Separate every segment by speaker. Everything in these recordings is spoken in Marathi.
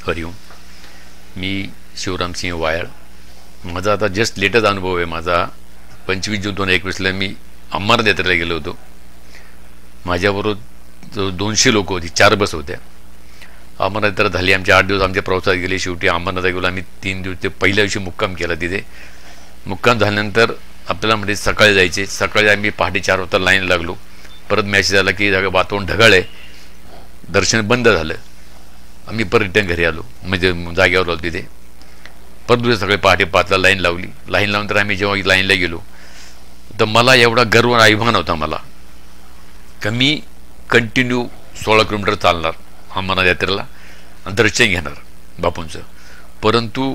Speaker 1: हरिओम. मी शिवरामसिंह वायाळ. माझा आता जस्ट लेटेस्ट अनुभव आहे माझा. 25 जून 2021ला मी अमरनाथ यात्रेला गेलो होतो. माझ्याबरोबर 200 लोक होती, 4 बस होत्या. अमरनाथ यात्रा झाली, आमचे 8 दिवस आमच्या प्रवासात गेले. शेवटी अमरनाथला गेलो आम्ही. 3 दिवस ते पहिल्या दिवशी मुक्काम केला. तिथे मुक्काम झाल्यानंतर आपल्याला म्हणजे सकाळी जायचे. सकाळी आम्ही पहाटे 4 वाजता लाईन लागलो. परत मॅसेज आला की वातावरण ढगाळ आहे, दर्शन बंद झालं. आम्ही परत रिटर्न घरी आलो, म्हणजे जागेवर आलो. तिथे परत दुसऱ्या सकाळी पहाटे 5ला लाईन लावली. लाईन लावून आम्ही जेव्हा लाईनला गेलो तर मला एवढा गर्व आणि अभिमान होता मला की मी कंटिन्यू 16 किलोमीटर चालणार अमरनाथ यात्रेला आणि दर्शन घेणार बापूंचं. परंतु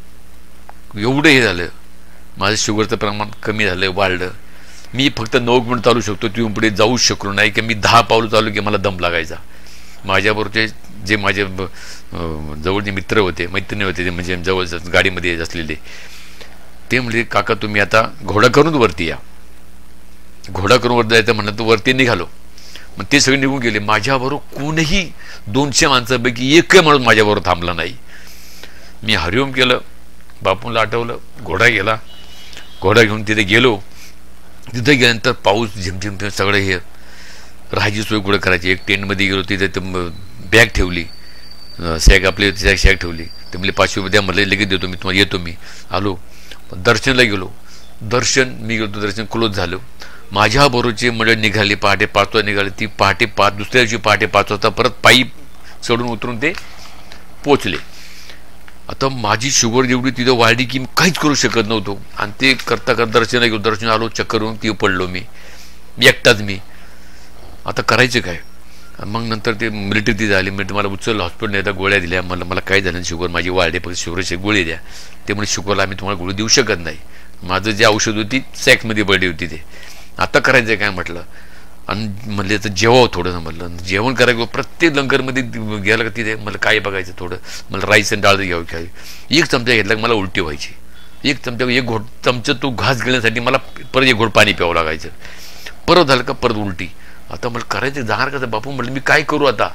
Speaker 1: एवढं हे झालं, माझं शुगरचं प्रमाण कमी झालं, वाढलं. मी फक्त 9 किलोमीटर चालू शकतो, तिथून पुढे जाऊच शकलो नाही. की मी 10 पावलं चालू की मला दम लागायचा. माझ्याबरोबरचे जे माझे जवळचे मित्र होते, मैत्रिणी होते, ते म्हणजे जवळ गाडीमध्ये असलेले, ते म्हणजे काका तुम्ही आता घोडा करून वरती या. घोडा करून वरती जायचं म्हणलं तर वरती निघालो. मग ते सगळे निघून गेले. माझ्याबरोबर कोणीही 200 माणसापैकी एकही माणूस माझ्याबरोबर थांबला नाही. मी हरिओम केलं, बापूंला आठवलं, घोडा गेला. घोडा घेऊन तिथे गेलो. तिथे गेल्यानंतर पाऊस झिमझिम सगळं हे राहायची सोय कुठं करायची. एक टेंटमध्ये गेलो, तिथे बॅग ठेवली, सॅग आपली सॅग ठेवली. ते म्हणजे 500 रुपये द्या, म्हटलं लगेच देतो मी तुम्हाला, येतो मी. आलो, दर्शनला गेलो. मी गेलो, दर्शन क्लोज झालं. माझ्याबरोबरची मंडळ निघाली, पहाटे 5 वाजता निघाली. ती पहाटे 5 दुसऱ्या दिवशी पहाटे 5 वाजता परत पायी चढून उतरून ते पोचले. आता माझी शुगर जेवढी तिथं वाढली की मी काहीच करू शकत नव्हतो. आणि ते करता करता दर्शनला गेलो. दर्शन आलो, चक्कर होऊन ती पडलो मी एकटाच. मी आता करायचं काय? मग नंतर ते मिलिटरी तिथे आली. मिलिटरी मला उचललं, हॉस्पिटल येतात, गोळ्या दिल्या. मला काय झालं, शुगर माझी वाढली, फक्त शुगरची गोळी द्या. ते म्हणजे शुगरला आम्ही तुम्हाला गोळी देऊ शकत नाही. माझं जे औषध होती सॅक्समध्ये पडली होती. ते आता करायचं काय म्हटलं. आणि म्हणले तर जेवावं थोडंसं. म्हटलं जेवण करायचं. प्रत्येक लंगरमध्ये गेलं का तिथे मला काय बघायचं, थोडं मला राईस आणि डाळ घ्यावं काय. एक चमचा घेतला मला उलटी व्हायची. एक चमचा तो घास घेण्यासाठी मला परत एक घोट पाणी प्यावं लागायचं. परत झालं का परत उलटी. आता मला करायचं, जाणार कसं बापू. म्हटलं मी काय करू आता.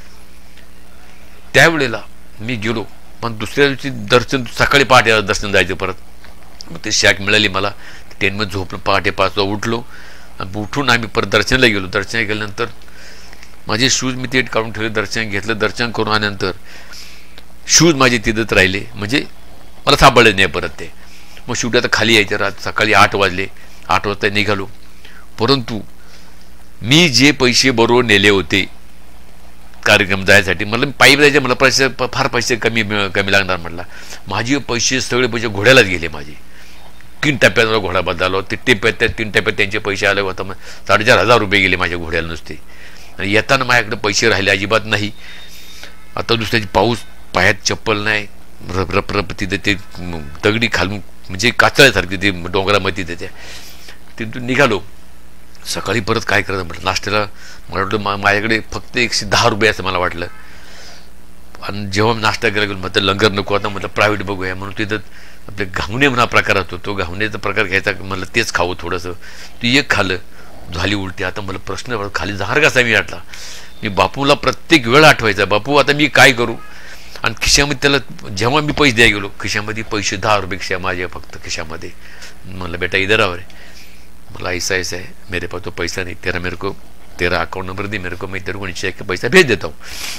Speaker 1: त्यावेळेला मी गेलो. पण दुसऱ्या दिवशी दर्शन सकाळी पहाटे दर्शन जायचं परत. मग ते शॅक मिळाली मला. ट्रेनमध्ये झोपलं. पहाटे 5 वाजता उठलो. आणि उठून आम्ही परत दर्शनला गेलो. दर्शन गेल्यानंतर माझे शूज मी ते काढून ठेवले. दर्शन घेतलं. दर्शन करून आल्यानंतर शूज माझे तिथंच राहिले, म्हणजे मला सापडले नाही परत ते. मग शेवटी आता खाली यायचं. रात सकाळी 8 वाजले. 8 वाजता निघालो. परंतु मी जे पैसे बरोबर नेले होते कार्यक्रम जायसाठी, मला पायी जायचे, मला पैसे फार कमी लागणार म्हटला. माझे पैसे सगळे पैसे घोड्यालाच गेले. माझे 3 टप्प्यात मला घोडा बदलालो. ते त्या 3 टप्प्यात त्यांचे पैसे आले होते. मग 4,500 रुपये गेले माझ्या घोड्याला नुसते. आणि येताना माझ्याकडे पैसे राहिले अजिबात नाही. आता दुसऱ्याची पाऊस, पायात चप्पल नाही, रप तिथे ते दगडी खालून म्हणजे काचळ्यासारखी ते डोंगरामध्ये तिथे तिथून निघालो. सकाळी परत काय करायचं म्हटलं. नाश्त्याला मला वाटलं माझ्याकडे फक्त 110 रुपये असं मला वाटलं. आणि जेव्हा नाश्ता करायला गेलो म्हटलं लंगर नको, आता म्हटलं प्रायव्हेट बघूया. म्हणून तिथं आपले घावणे म्हणा प्रकार होतो. तो घावण्याचा प्रकार घ्यायचा. मला तेच खावं थोडंसं. ते एक खाल्लं, झाली उलटी. आता मला प्रश्न खाली जाणार कसा मी वाटला. मी बापूला प्रत्येक वेळ आठवायचा, बापू आता मी काय करू. आणि खिशामध्ये त्याला जेव्हा मी पैसे द्यायला गेलो, खिशामध्ये पैसे 10 रुपये खिशा माझ्या फक्त खिशामध्ये. म्हणलं बेटा इधर आवर है, मला ऐसा है, मेरे पास तो पैसा नहीं, तेरा अकाउंट नंबर दे मेरे को, मैं तेरे को नीचे के पैसा भेज देता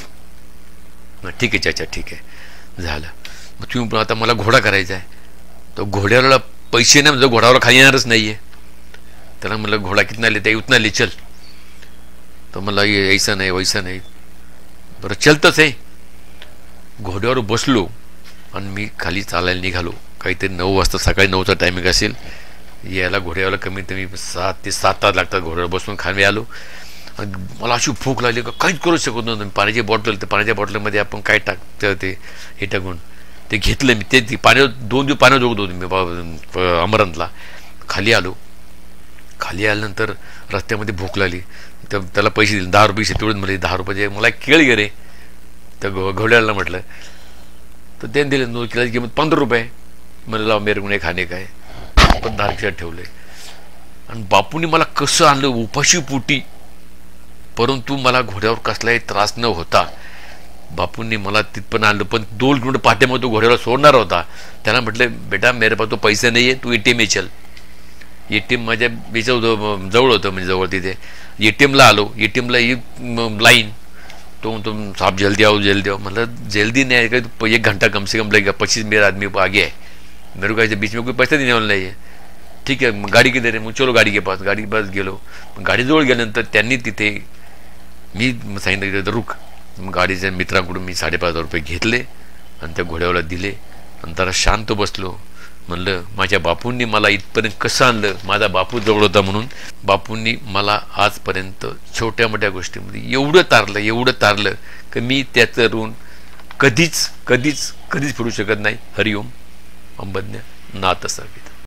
Speaker 1: हूँ. ठीक आहे चाचा, ठीक आहे. झालं. मग तुम्ही आता मला घोडा करायचा आहे. तो घोड्याला पैसे नाही, म्हणजे घोड्यावर खाली येणारच नाही आहे. त्याला म्हणलं घोडा कितना लेता है, उतना ले चल. तर मला ऐसा नाही वैसा नाही. बरं चलतच आहे. घोड्यावर बसलो आणि मी खाली चालायला निघालो. काहीतरी 9 वाजता, सकाळी 9चा टायमिंग असेल. यायला घोड्याला कमीत कमी 6 ते 7 तास लागतात. घोड्यावर बसून खाली आलो. मला अशी भूक लागली का काहीच करू शकत नव्हतं. पाण्याची बॉटल, तर पाण्याच्या बॉटलमध्ये आपण काय टाकतं ते हे टाकून ते घेतलं मी. ते पाण्यावर 2 दिवस पाण्यावर जोगत होतो मी अमरनाथला. खाली आलो. खाली आल्यानंतर रस्त्यामध्ये भूक लागली. तर त्याला पैसे दिले, 10 रुपये तेवढेच. मला 10 रुपये मला केळ गे रे. तर घोड्याला म्हटलं तर त्याने दिले. 2 किलोची किंमत 15 रुपये. मला लाव मेरे गुणे खाणे काय. पण 10 खिशात ठेवले. आणि बापूंनी मला कसं आणलं उपाशी पोटी. परंतु मला घोड्यावर कसलाही त्रास न होता बापूंनी मला तिथपर्यंत आणलं, पण 2 किलोमीटर पाठीमागे तो घोड्याला सोडणार होता. त्याला म्हटलं, बेटा मेरे पास तो पैसे नाही आहे, तू ATM चल. ATM माझ्या बेचं जवळ होतं, म्हणजे जवळ तिथे. ATMला आलो. ATMला ही लाईन. तो म्हणतो, साहब जल्दी आओ जल्दी आओ. मतलब जल्दी नहीं आएगा तो 1 घंटा कम से कम लगेगा, 25 मेरे आदमी आगे है, मेरे को ऐसे बीच में कोई पैसा देने वाला नहीं है. ठीक आहे, मग गाडी किती रे, मग चलो गाडी के पास. गाडी के पास गेलो. गाडीजवळ गेल्यानंतर त्यांनी तिथे मी सांगितलं की रुक. मग गाडीच्या मित्रांकडून मी 5,500 रुपये घेतले आणि त्या घोड्याला दिले आणि जरा शांत बसलो. म्हणलं माझ्या बापूंनी मला इथपर्यंत कसं आणलं, माझा बापू जवळ होता म्हणून. बापूंनी मला आजपर्यंत छोट्या मोठ्या गोष्टीमध्ये एवढं तारलं की मी त्याचं ऋण कधीच कधीच कधीच फेडू शकत नाही. हरिओम अंबज्ञ नाथ सर्वे.